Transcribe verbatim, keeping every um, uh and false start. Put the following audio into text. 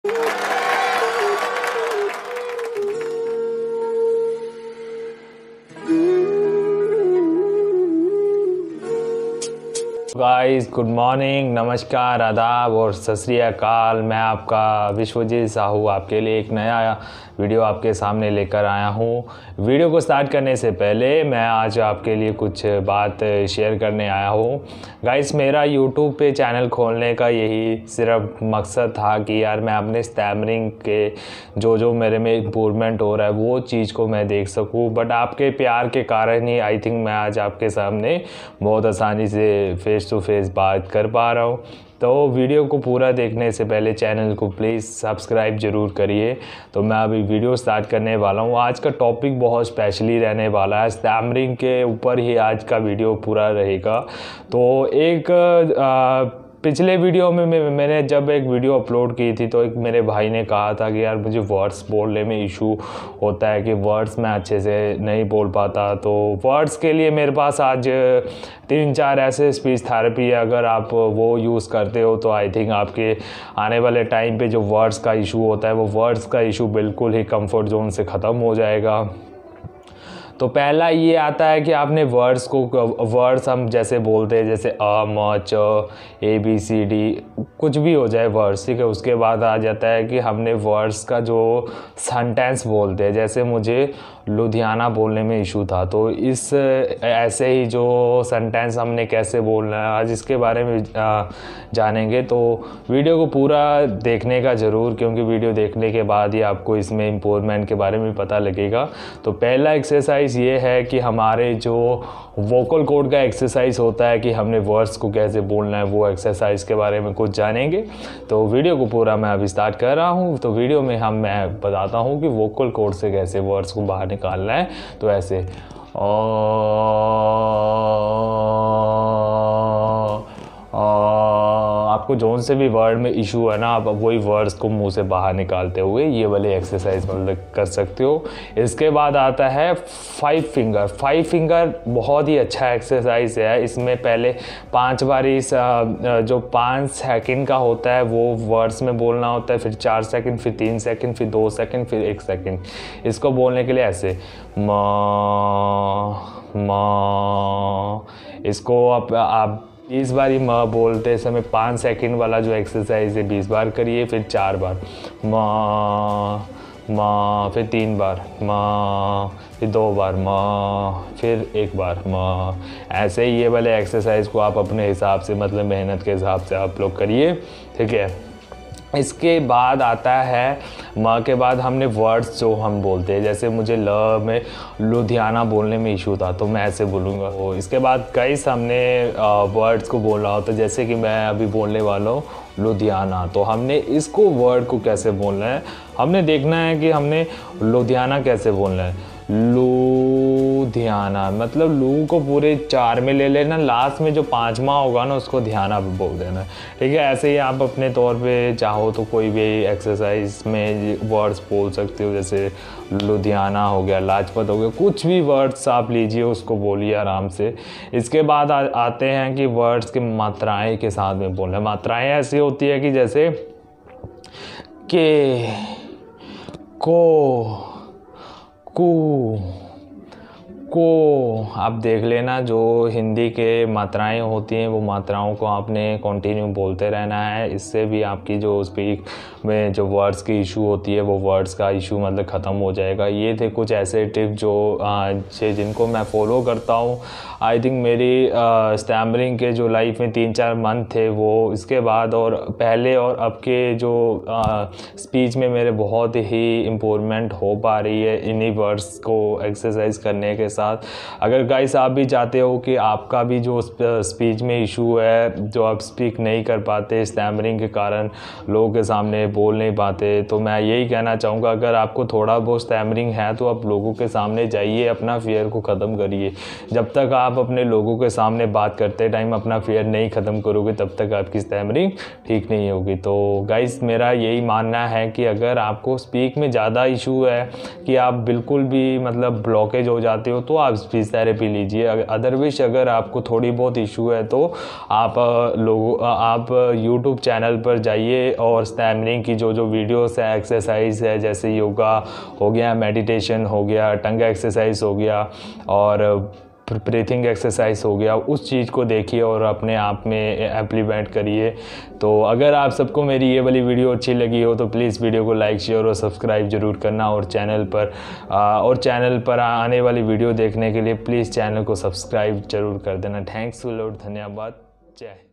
Guys good morning, नमस्कार, आदाब और सत श्री अकाल। मैं आपका विश्वजीत साहू आपके लिए एक नया वीडियो आपके सामने लेकर आया हूँ। वीडियो को स्टार्ट करने से पहले मैं आज आपके लिए कुछ बात शेयर करने आया हूँ। गाइस मेरा यूट्यूब पे चैनल खोलने का यही सिर्फ मकसद था कि यार मैं अपने स्टैमरिंग के जो जो मेरे में इम्प्रूवमेंट हो रहा है वो चीज़ को मैं देख सकूँ। बट आपके प्यार के कारण ही आई थिंक मैं आज आपके सामने बहुत आसानी से फेस टू फेस बात कर पा रहा हूँ। तो वीडियो को पूरा देखने से पहले चैनल को प्लीज़ सब्सक्राइब ज़रूर करिए। तो मैं अभी वीडियो स्टार्ट करने वाला हूँ। आज का टॉपिक बहुत स्पेशली रहने वाला है, स्टैमरिंग के ऊपर ही आज का वीडियो पूरा रहेगा। तो एक आ, पिछले वीडियो में मैं मैंने जब एक वीडियो अपलोड की थी तो एक मेरे भाई ने कहा था कि यार मुझे वर्ड्स बोलने में इशू होता है कि वर्ड्स मैं अच्छे से नहीं बोल पाता। तो वर्ड्स के लिए मेरे पास आज तीन चार ऐसे स्पीच थेरेपी है, अगर आप वो यूज़ करते हो तो आई थिंक आपके आने वाले टाइम पे जो वर्ड्स का इशू होता है वो वर्ड्स का इशू बिल्कुल ही कंफर्ट जोन से ख़त्म हो जाएगा। तो पहला ये आता है कि आपने वर्ड्स को वर्ड्स हम जैसे बोलते हैं जैसे अ म च ए बी सी डी कुछ भी हो जाए वर्ड्स, ठीक है। उसके बाद आ जाता है कि हमने वर्ड्स का जो सेंटेंस बोलते हैं, जैसे मुझे लुधियाना बोलने में इशू था तो इस ऐसे ही जो सेंटेंस हमने कैसे बोलना है आज इसके बारे में जानेंगे। तो वीडियो को पूरा देखने का ज़रूर, क्योंकि वीडियो देखने के बाद ही आपको इसमें इम्प्रूवमेंट के बारे में पता लगेगा। तो पहला एक्सरसाइज ये है कि हमारे जो वोकल कोड का एक्सरसाइज होता है कि हमने वर्ड्स को कैसे बोलना है, वो एक्सरसाइज के बारे में कुछ जानेंगे। तो वीडियो को पूरा मैं अभी स्टार्ट कर रहा हूँ। तो वीडियो में हम मैं बताता हूँ कि वोकल कोड से कैसे वर्ड्स को बाहर निकालना है। तो ऐसे आ, आपको जोन से भी वर्ड में इशू है ना, आप वही वर्ड्स को मुंह से बाहर निकालते हुए ये वाले एक्सरसाइज मतलब कर सकते हो। इसके बाद आता है फाइव फिंगर। फाइव फिंगर बहुत ही अच्छा एक्सरसाइज है। इसमें पहले पांच बार इस जो पाँच सेकंड का होता है वो वर्ड्स में बोलना होता है, फिर चार सेकंड, फिर तीन सेकंड, फिर दो सेकंड, फिर एक सेकंड। इसको बोलने के लिए ऐसे माँ माँ, इसको आप आप बीस बार ही माँ बोलते समय पाँच सेकंड वाला जो एक्सरसाइज है बीस बार करिए, फिर चार बार माँ माँ, फिर तीन बार माँ, फिर दो बार माँ, फिर एक बार माँ। ऐसे ही ये वाले एक्सरसाइज को आप अपने हिसाब से मतलब मेहनत के हिसाब से आप लोग करिए, ठीक है। इसके बाद आता है माँ के बाद हमने वर्ड्स जो हम बोलते हैं, जैसे मुझे ल में लुधियाना बोलने में इशू था तो मैं ऐसे बोलूँगा। तो इसके बाद कई हमने वर्ड्स को बोलना होता है, जैसे कि मैं अभी बोलने वाला हूँ लुधियाना। तो हमने इसको वर्ड को कैसे बोलना है, हमने देखना है कि हमने लुधियाना कैसे बोलना है। लुधियाना मतलब लू को पूरे चार में ले लेना, लास्ट में जो पांचवा होगा ना उसको ध्याना पे बोल देना, ठीक है। ऐसे ही आप अपने तौर पे चाहो तो कोई भी एक्सरसाइज में वर्ड्स बोल सकते हो, जैसे लुधियाना हो गया, लाजपत हो गया, कुछ भी वर्ड्स आप लीजिए उसको बोलिए आराम से। इसके बाद आ, आते हैं कि वर्ड्स की मात्राएं के साथ में बोलना। मात्राएं ऐसी होती है कि जैसे के, को, कु, को। आप देख लेना जो हिंदी के मात्राएं होती हैं वो मात्राओं को आपने कंटिन्यू बोलते रहना है। इससे भी आपकी जो स्पीक में जो वर्ड्स की इशू होती है वो वर्ड्स का इशू मतलब ख़त्म हो जाएगा। ये थे कुछ ऐसे टिप जो से जिनको मैं फॉलो करता हूँ। आई थिंक मेरी स्टैमरिंग के जो लाइफ में तीन चार मंथ थे वो इसके बाद और पहले और अब के जो स्पीच में मेरे बहुत ही इम्प्रूवमेंट हो पा रही है इन्हीं वर्ड्स को एक्सरसाइज करने के साथ। अगर गाइस आप भी चाहते हो कि आपका भी जो स्पीच में इशू है, जो आप स्पीक नहीं कर पाते स्टैमरिंग के कारण, लोगों के सामने बोल नहीं पाते, तो मैं यही कहना चाहूँगा अगर आपको थोड़ा बहुत स्टैमरिंग है तो आप लोगों के सामने जाइए, अपना फियर को ख़त्म करिए। जब तक आप अपने लोगों के सामने बात करते टाइम अपना फियर नहीं ख़त्म करोगे तब तक आपकी स्टैमरिंग ठीक नहीं होगी। तो गाइस मेरा यही मानना है कि अगर आपको स्पीक में ज़्यादा इशू है कि आप बिल्कुल भी मतलब ब्लॉकेज हो जाते हो तो आप स्पीच थेरेपी लीजिए। अदरवाइज अगर आपको थोड़ी बहुत इशू है तो आप लोग आप यूट्यूब चैनल पर जाइए और स्टैमरिंग की जो जो वीडियोस है, एक्सरसाइज है, जैसे योगा हो गया, मेडिटेशन हो गया, टंग एक्सरसाइज हो गया और ब्रीथिंग एक्सरसाइज हो गया, उस चीज़ को देखिए और अपने आप में इम्प्लीमेंट करिए। तो अगर आप सबको मेरी ये वाली वीडियो अच्छी लगी हो तो प्लीज़ वीडियो को लाइक, शेयर और सब्सक्राइब जरूर करना। और चैनल पर आ, और चैनल पर आने वाली वीडियो देखने के लिए प्लीज़ चैनल को सब्सक्राइब जरूर कर देना। थैंक्स अ लॉट, धन्यवाद, जय हिंद।